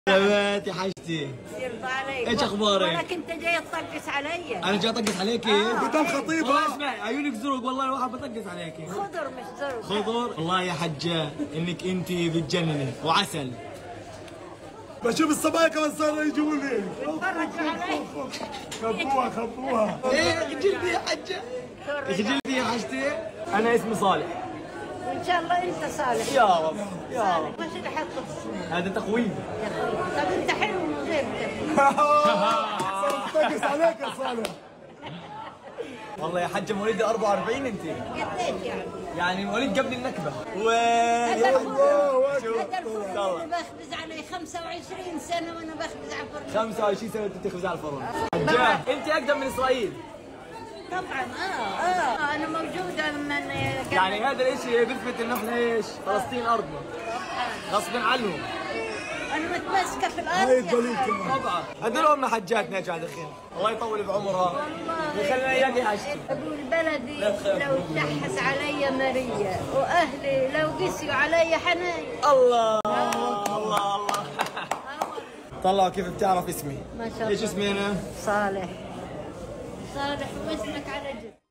سلامات يا حاجتي. يرضى عليك. ايش اخبارك؟ انا كنت جاي تطقس علي. انا جاي اطقس عليكي؟ قدام خطيبه. والله اسمعي عيونك زرق والله واحد بطقس عليكي. خضر مش زرق. خضر؟ والله يا حجة انك انت بتجنني وعسل. بشوف الصبايا كمان صاروا يجوني. اتفرج علي. خبوها. ايه خجلتي يا حجة؟ خجلتي يا حجتي؟ انا اسمي صالح. وان شاء الله انت صالح. يا رب يا رب. وش اللي حطه في السنة؟ هذا تقويم. يا اخوي طب انت حلو من غير تقويم. صارت عليك يا صالح. والله يا حجة مواليد 44 انت. قديش يعني؟ يعني مواليد قبل النكبة. هذا وين؟ الفرن اللي بخبز عليه 25 سنة وانا بخبز على الفرن. 25 سنة وانت تخبز على الفرن. حجة انت اقدم من اسرائيل. طبعا انا موجودة من يعني هذا الاشي بيثبت انه احنا ايش؟ فلسطين ارضنا. غصبا عنهم. انا متمسكة في الارض. هاي الدليل يا كمان. طبعا هذول هم حجاتنا يا جماعه الخير. الله يطول بعمرها ويخلينا اياك يا حجتي. أقول بلدي لو تحس علي مرية وأهلي لو قسيوا علي حنايا. الله الله الله. طلعوا كيف بتعرف اسمي. ما شاء الله. ايش اسمي انا؟ صالح. صالح واسمك على جد.